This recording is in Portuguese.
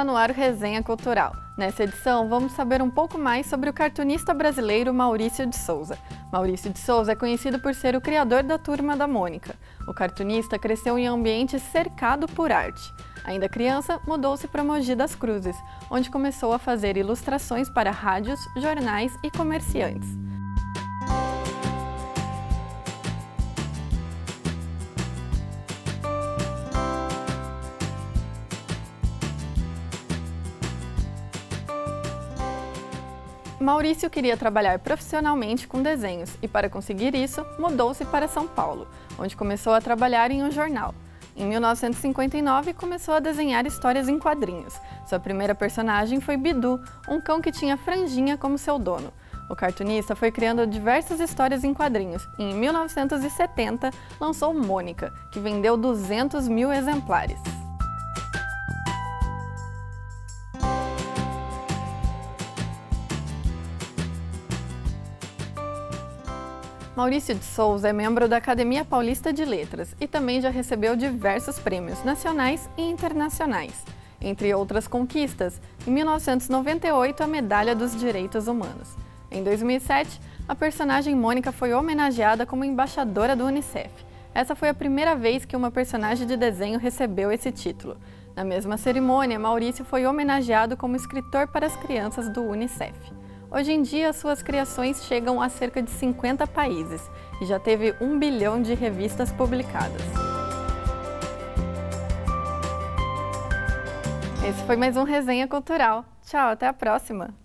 Está no ar o Resenha Cultural. Nessa edição, vamos saber um pouco mais sobre o cartunista brasileiro Maurício de Souza. Maurício de Souza é conhecido por ser o criador da Turma da Mônica. O cartunista cresceu em ambiente cercado por arte. Ainda criança, mudou-se para Mogi das Cruzes, onde começou a fazer ilustrações para rádios, jornais e comerciantes. Maurício queria trabalhar profissionalmente com desenhos e, para conseguir isso, mudou-se para São Paulo, onde começou a trabalhar em um jornal. Em 1959, começou a desenhar histórias em quadrinhos. Sua primeira personagem foi Bidu, um cão que tinha Franjinha como seu dono. O cartunista foi criando diversas histórias em quadrinhos e, em 1970, lançou Mônica, que vendeu 200 mil exemplares. Maurício de Souza é membro da Academia Paulista de Letras e também já recebeu diversos prêmios nacionais e internacionais. Entre outras conquistas, em 1998 a Medalha dos Direitos Humanos. Em 2007, a personagem Mônica foi homenageada como embaixadora do Unicef. Essa foi a primeira vez que uma personagem de desenho recebeu esse título. Na mesma cerimônia, Maurício foi homenageado como escritor para as crianças do Unicef. Hoje em dia, suas criações chegam a cerca de 50 países e já teve 1 bilhão de revistas publicadas. Esse foi mais um Resenha Cultural. Tchau, até a próxima!